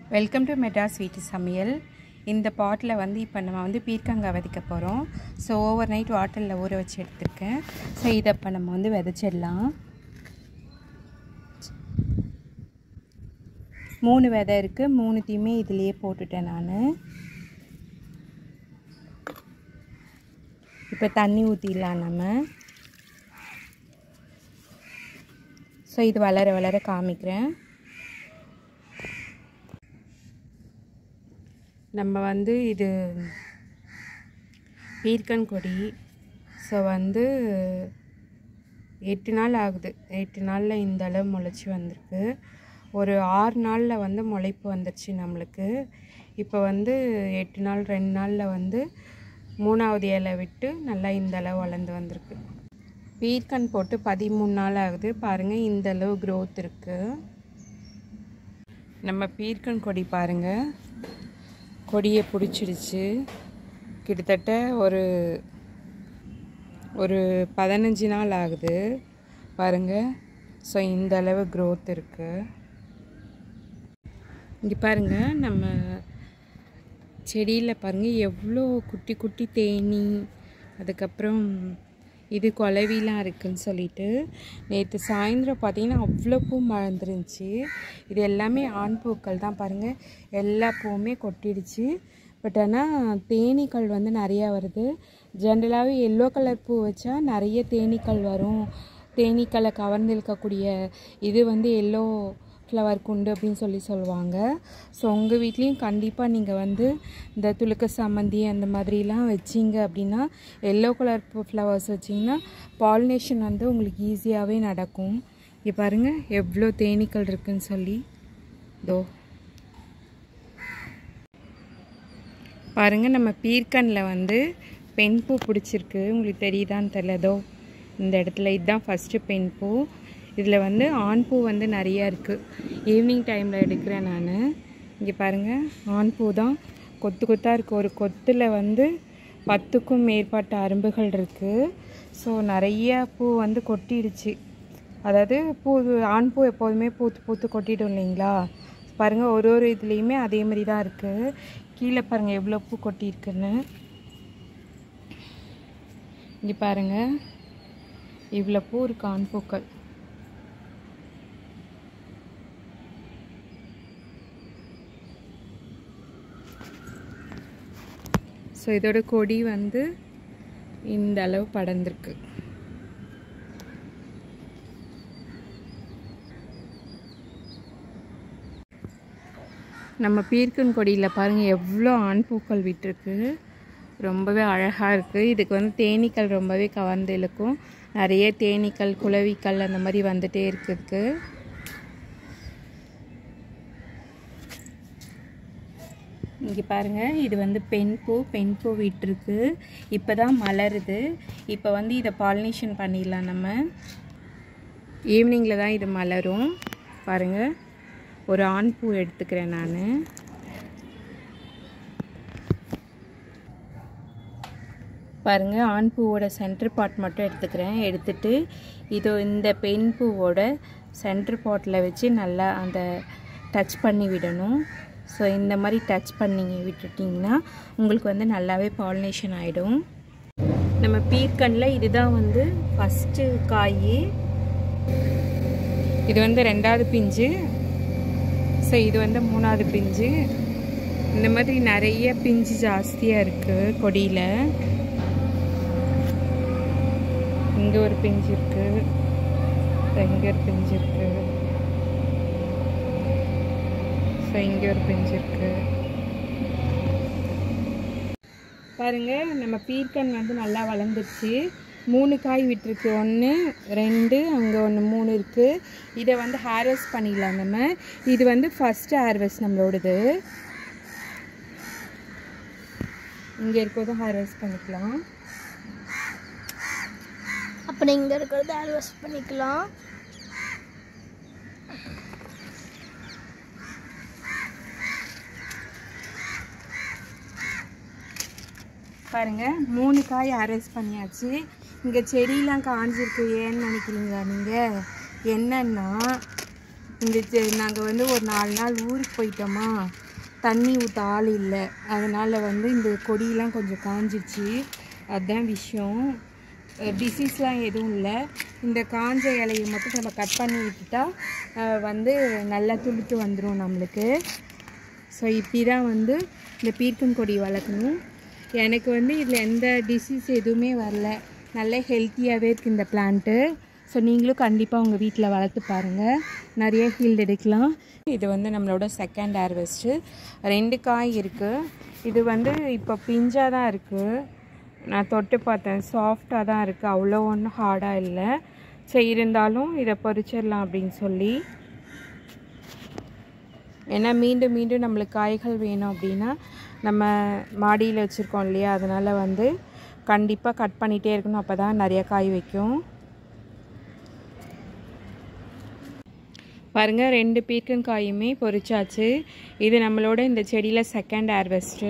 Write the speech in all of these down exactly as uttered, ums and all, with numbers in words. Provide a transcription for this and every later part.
Welcome to Madras வீட்டு சமையல். இந்த பாட்டில் வந்து இப்போ நம்ம வந்து பீர்க்கங்காய் விதைக்க போகிறோம். ஸோ ஓவர் நைட் வாட்டரில் ஊற வச்சு எடுத்துருக்கேன். ஸோ இதை இப்போ நம்ம வந்து விதைச்சிடலாம். மூணு விதை இருக்குது, மூணுத்தையுமே இதுலேயே போட்டுட்டேன் நான். இப்போ தண்ணி ஊற்றிடலாம் நம்ம. ஸோ இது வளர வளர காமிக்கிறேன். நம்ம வந்து இது பீர்க்கன் கொடி. ஸோ வந்து எட்டு நாள் ஆகுது. எட்டு நாளில் இந்த அளவு முளைச்சி வந்திருக்கு. ஒரு ஆறு நாளில் வந்து முளைப்பு வந்துடுச்சு நம்மளுக்கு. இப்போ வந்து எட்டு நாள் ரெண்டு நாளில் வந்து மூணாவது இலை விட்டு நல்லா இந்த அளவு வளர்ந்து வந்திருக்கு. பீர்க்கன் போட்டு பதிமூணு நாள் ஆகுது. பாருங்கள், இந்த அளவு க்ரோத் இருக்குது. நம்ம பீர்க்கன் கொடி பாருங்கள், கொடியை பிடிச்சிடுச்சு. கிட்டத்தட்ட ஒரு ஒரு பதினஞ்சு நாள் ஆகுது பாருங்கள். ஸோ இந்த அளவு க்ரோத் இருக்குது. இங்கே பாருங்கள், நம்ம செடியில் பாருங்கள் எவ்வளோ குட்டி குட்டி தேனி, அதுக்கப்புறம் இது குலவிலாம் இருக்குதுன்னு சொல்லிட்டு நேற்று சாயந்தரம் பார்த்திங்கன்னா அவ்வளோ பூ மலர்ந்துருந்துச்சு. இது எல்லாமே ஆண் பூக்கள் தான் பாருங்கள். எல்லா பூவுமே கொட்டிடுச்சு. பட் ஆனால் தேனீக்கள் வந்து நிறையா வருது. ஜென்ரலாகவே எல்லோ கலர் பூ வச்சா நிறைய தேனீக்கள் வரும். தேனீக்களை கவர்ந்து இழுக்கக்கூடிய இது வந்து எல்லோ ஃப்ளவருக்கு உண்டு அப்படின்னு சொல்லி சொல்லுவாங்க. ஸோ உங்கள் வீட்லேயும் கண்டிப்பாக நீங்கள் வந்து இந்த துளுக்க சம்மந்தி அந்த மாதிரிலாம் வச்சிங்க அப்படின்னா, எல்லோ கலர் ஃப்ளவர்ஸ் வச்சிங்கன்னா பாலினேஷன் வந்து உங்களுக்கு ஈஸியாகவே நடக்கும். இங்கே பாருங்கள் எவ்வளோ தேனீக்கள் இருக்குதுன்னு சொல்லி. இதோ பாருங்கள், நம்ம பீர்க்கனில் வந்து பெண் பூ பிடிச்சிருக்கு. உங்களுக்கு தெரியுதான்னு தெரியல. இதோ இந்த இடத்துல இதுதான் ஃபஸ்ட்டு பெண் பூ. இதில் வந்து ஆண் பூ வந்து நிறையா இருக்குது. ஈவினிங் டைமில் எடுக்கிறேன் நான். இங்கே பாருங்கள், ஆண் பூ தான் கொத்து கொத்தாக இருக்குது. ஒரு கொத்தில் வந்து பத்துக்கும் மேற்பட்ட அரும்புகள் இருக்குது. ஸோ நிறைய பூ வந்து கொட்டிடுச்சு. அதாவது பூ ஆண் பூ எப்போதுமே பூத்து பூத்து கொட்டிடும் இல்லைங்களா. பாருங்கள், ஒரு ஒரு இதுலேயுமே அதே மாதிரி தான் இருக்குது. கீழே பாருங்கள் எவ்வளோ பூ கொட்டியிருக்குன்னு. இங்கே பாருங்கள் இவ்வளோ பூ இருக்குது ஆண் பூக்கள். ஸோ இதோட கொடி வந்து இந்த அளவு படர்ந்துருக்கு. நம்ம பீர்க்கன் கொடியில் பாருங்கள் எவ்வளோ ஆண் பூக்கள் விட்டுருக்கு. ரொம்பவே அழகாக இருக்குது. இதுக்கு வந்து தேனீக்கள் ரொம்பவே கவர்ந்து இழுக்கும். நிறைய தேனீக்கள், குளவிக்கள் அந்த மாதிரி வந்துகிட்டே இருக்குது. இங்கே பாருங்கள், இது வந்து பெண் பூ. பெண் பூ விட்டுருக்கு. இப்போ தான் மலருது. இப்போ வந்து இதை பாலினேஷன் பண்ணிடலாம் நம்ம. ஈவினிங்கில் தான் இது மலரும். பாருங்கள், ஒரு ஆண் பூ எடுத்துக்கிறேன் நான். பாருங்கள், ஆண் பூவோட சென்டர் பார்ட் மட்டும் எடுத்துக்கிறேன். எடுத்துட்டு இது இந்த பெண் பூவோட சென்டர் பார்ட்டில் வச்சு நல்லா அந்த டச் பண்ணி விடணும். ஸோ இந்த மாதிரி டச் பண்ணி விட்டுட்டிங்கன்னா உங்களுக்கு வந்து நல்லாவே பாலினேஷன் ஆகிடும். நம்ம பீர்க்கனில் இதுதான் வந்து ஃபஸ்ட்டு காய். இது வந்து ரெண்டாவது பிஞ்சு. ஸோ இது வந்து மூணாவது பிஞ்சு. இந்த மாதிரி நிறைய பிஞ்சு ஜாஸ்தியாக இருக்குது கொடியில். இங்கே ஒரு பிஞ்சு இருக்குது, இங்கே ஒரு பிஞ்சு இருக்குது, ஸோ இங்கே ஒரு பிஞ்சு இருக்குது. பாருங்கள், நம்ம பீர்க்கன் வந்து நல்லா வளர்ந்துருச்சு. மூணு காய் விட்டுருக்கு. ஒன்று ரெண்டு, அங்கே ஒன்று மூணு இருக்குது. இதை வந்து ஹார்வெஸ்ட் பண்ணிடலாம் நம்ம. இது வந்து ஃபஸ்ட்டு ஹார்வெஸ்ட் நம்மளோடது. இங்கே இருக்கிறதும் ஹார்வெஸ்ட் பண்ணிக்கலாம். அப்புறம் இங்கே இருக்கிறது ஹார்வெஸ்ட் பண்ணிக்கலாம். பாருங்கள், மூணு காய் ஹார்வெஸ்ட் பண்ணியாச்சு. இங்கே செடியெலாம் காஞ்சிருக்கு. ஏன்னு நினைக்கிறீங்களா நீங்கள்? என்னன்னா இந்த நாங்கள் வந்து ஒரு நாலு நாள் ஊருக்கு போயிட்டோமா, தண்ணி ஊற்ற ஆள் இல்லை, அதனால் வந்து இந்த கொடியெலாம் கொஞ்சம் காஞ்சிச்சு. அதுதான் விஷயம். டிசீஸ்லாம் எதுவும் இல்லை. இந்த காஞ்ச இலையை மட்டும் நம்ம கட் பண்ணி விட்டுட்டா வந்து நல்லா துளுத்து வந்துடும் நம்மளுக்கு. ஸோ இப்படி தான் வந்து இந்த பீர்க்கங்கொடி வளர்க்கணும். எனக்கு வந்து இதில் எந்த டிசீஸ் எதுவுமே வரல, நல்ல ஹெல்த்தியாகவே இருக்குது இந்த பிளான்ட்டு. ஸோ நீங்களும் கண்டிப்பாக உங்கள் வீட்டில் வளர்த்து பாருங்கள், நிறைய ஹீல்டு எடுக்கலாம். இது வந்து நம்மளோட செகண்ட் ஹார்வெஸ்ட்டு. ரெண்டு காய் இருக்குது. இது வந்து இப்போ பிஞ்சாக தான் இருக்குது. நான் தொட்டு பார்த்தேன், சாஃப்டாக தான் இருக்குது, அவ்வளோ ஒன்றும் ஹார்டாக இல்லை. சரி இருந்தாலும் இதை பறிச்சிடலாம் அப்படின்னு சொல்லி. ஏன்னா மீண்டும் மீண்டும் நம்மளுக்கு காய்கள் வேணும் அப்படின்னா நம்ம மாடியில் வச்சுருக்கோம் இல்லையா, அதனால் வந்து கண்டிப்பாக கட் பண்ணிகிட்டே இருக்கணும், அப்போ தான் நிறையா காய் வைக்கும். பாருங்கள், ரெண்டு பீர்க்கங்காயுமே பொரிச்சாச்சு. இது நம்மளோட இந்த செடியில் செகண்ட் ஹார்வெஸ்ட்டு.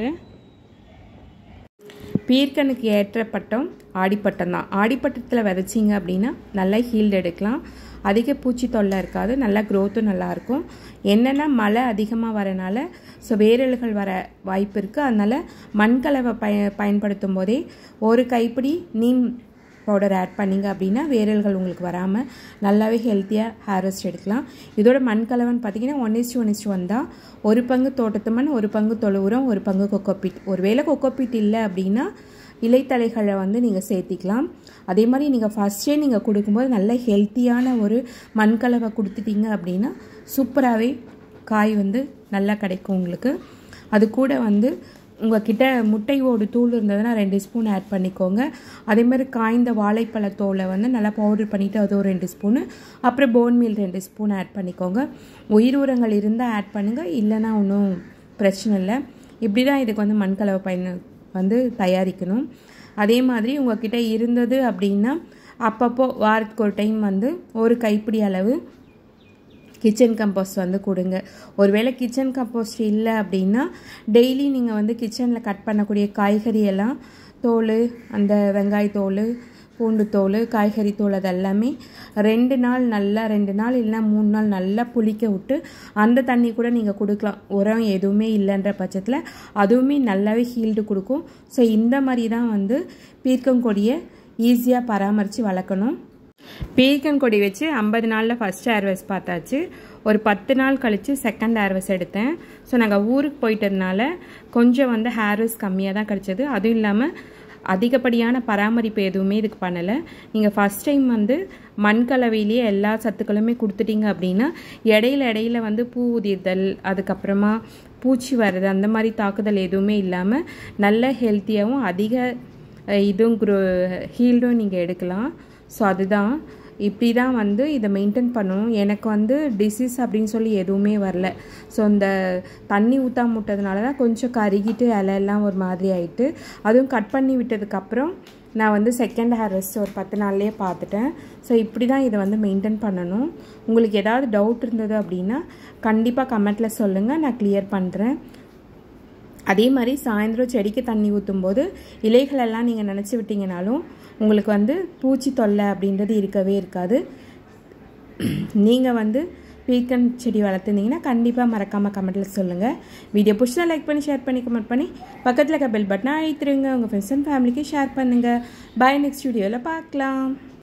பீர்க்கனுக்கு ஏற்ற பட்டம் ஆடிப்பட்டம் தான். ஆடிப்பட்டத்தில் விதைச்சிங்க அப்படின்னா நல்லா ஹீல்டு எடுக்கலாம், அதிக பூச்சி தொல்லை இருக்காது, நல்லா க்ரோத்தும் நல்லாயிருக்கும். என்னென்னா மழை அதிகமாக வரனால ஸோ வேரல்கள் வர வாய்ப்பு இருக்குது. அதனால் மண்கலவை பய பயன்படுத்தும் போதே ஒரு கைப்பிடி நீம் பவுடர் ஆட் பண்ணிங்க அப்படின்னா வேரல்கள் உங்களுக்கு வராமல் நல்லாவே ஹெல்த்தியாக ஹார்வெஸ்ட் எடுக்கலாம். இதோட மண்கலவன்னு பார்த்தீங்கன்னா ஒன் இஸ்டு ஒன் இஸ்டு வந்தால் ஒரு பங்கு தோட்டத்து மண், ஒரு பங்கு தொழு உரம், ஒரு பங்கு கொக்கோபீட். ஒரு வேளை கொக்கோபீட் இல்லை அப்படின்னா இலைத்தலைகளை வந்து நீங்கள் சேர்த்திக்கலாம். அதே மாதிரி நீங்கள் ஃபஸ்ட்டே நீங்கள் கொடுக்கும்போது நல்ல ஹெல்த்தியான ஒரு மண்கலவை கொடுத்துட்டீங்க அப்படின்னா சூப்பராகவே காய் வந்து நல்லா கிடைக்கும் உங்களுக்கு. அது கூட வந்து உங்கள்கிட்ட முட்டை ஓடு தூள் இருந்ததுன்னா ரெண்டு ஸ்பூன் ஆட் பண்ணிக்கோங்க. அதேமாதிரி காய்ந்த வாழைப்பழத்தோலை வந்து நல்லா பவுடர் பண்ணிவிட்டு அது ஒரு ரெண்டு ஸ்பூனு, அப்புறம் போன் மீல் ரெண்டு ஸ்பூன் ஆட் பண்ணிக்கோங்க. உயிர் உரங்கள் இருந்தால் ஆட் பண்ணுங்கள், இல்லைன்னா ஒன்றும் பிரச்சனை இல்லை. இப்படி தான் இதுக்கு வந்து மண்கலவை பயன் வந்து தயாரிக்கணும். அதே மாதிரி உங்கள்கிட்ட இருந்தது அப்படின்னா அப்பப்போ வாரத்துக்கு ஒரு டைம் வந்து ஒரு கைப்பிடி அளவு கிச்சன் கம்போஸ்ட் வந்து கொடுங்க. ஒருவேளை கிச்சன் கம்போஸ்ட் இல்லை அப்படின்னா டெய்லி நீங்கள் வந்து கிச்சனில் கட் பண்ணக்கூடிய காய்கறி எல்லாம் தோல், அந்த வெங்காயத்தோல், பூண்டு தோல், காய்கறி தோல், அது எல்லாமே ரெண்டு நாள் நல்லா ரெண்டு நாள் இல்லைனா மூணு நாள் நல்லா புளிக்க விட்டு அந்த தண்ணி கூட நீங்கள் கொடுக்கலாம். உரம் எதுவுமே இல்லைன்ற பட்சத்தில் அதுவுமே நல்லாவே ஹீல்டு கொடுக்கும். ஸோ இந்த மாதிரி தான் வந்து பீர்க்கங்கொடியை ஈஸியாக பராமரித்து வளர்க்கணும். பீர்க்கங்கொடி வச்சு ஐம்பது நாளில் ஃபஸ்ட் ஹார்வெஸ்ட் பார்த்தாச்சு. ஒரு பத்து நாள் கழித்து செகண்ட் ஹார்வெஸ்ட் எடுத்தேன். ஸோ நாங்கள் ஊருக்கு போயிட்டதுனால கொஞ்சம் வந்து ஹார்வெஸ்ட் கம்மியாக தான் கிடச்சிது. அதுவும் இல்லாமல் அதிகப்படியான பராமரிப்பு எதுவுமே இதுக்கு பண்ணலை. நீங்கள் ஃபஸ்ட் டைம் வந்து மண்கலவையிலேயே எல்லா சத்துக்களுமே கொடுத்துட்டீங்க அப்படின்னா இடையில இடையில வந்து பூ உதிர்தல், அதுக்கப்புறமா பூச்சி வர்றது, அந்த மாதிரி தாக்குதல் எதுவுமே இல்லாமல் நல்ல ஹெல்த்தியாகவும் அதிக இதுவும் குரோ ஹீல்டும் நீங்கள் எடுக்கலாம். ஸோ அதுதான், இப்படி தான் வந்து இதை மெயின்டைன் பண்ணணும். எனக்கு வந்து டிசீஸ் அப்படின்னு சொல்லி எதுவுமே வரல. ஸோ இந்த தண்ணி ஊற்றாம விட்டதுனால தான் கொஞ்சம் கருகிட்டு இலையெல்லாம் ஒரு மாதிரி ஆகிட்டு, அதுவும் கட் பண்ணி விட்டதுக்கப்புறம் நான் வந்து செகண்ட் ஹார்வெஸ்ட் ஒரு பத்து நாள்லேயே பார்த்துட்டேன். ஸோ இப்படி தான் இதை வந்து மெயின்டைன் பண்ணணும். உங்களுக்கு ஏதாவது டவுட் இருந்தது அப்படின்னா கண்டிப்பாக கமெண்ட்டில் சொல்லுங்கள், நான் கிளியர் பண்ணுறேன். அதே மாதிரி சாயந்தரம் செடிக்கு தண்ணி ஊற்றும் போது இலைகளெல்லாம் நீங்கள் நினச்சி விட்டீங்கனாலும் உங்களுக்கு வந்து பூச்சி தொல்லை அப்படின்றது இருக்கவே இருக்காது. நீங்கள் வந்து பீர்க்கன் செடி வளர்த்துருந்தீங்கன்னா கண்டிப்பாக மறக்காமல் கமெண்ட்டில் சொல்லுங்கள். வீடியோ பிடிச்சா லைக் பண்ணி ஷேர் பண்ணி கமெண்ட் பண்ணி பக்கத்தில் இருக்க பெல் பட்டனை அழுத்திடுங்க. உங்கள் ஃப்ரெண்ட்ஸ் அண்ட் ஃபேமிலிக்கு ஷேர் பண்ணுங்கள். பாய், நெக்ஸ்ட் வீடியோவில் பார்க்கலாம்.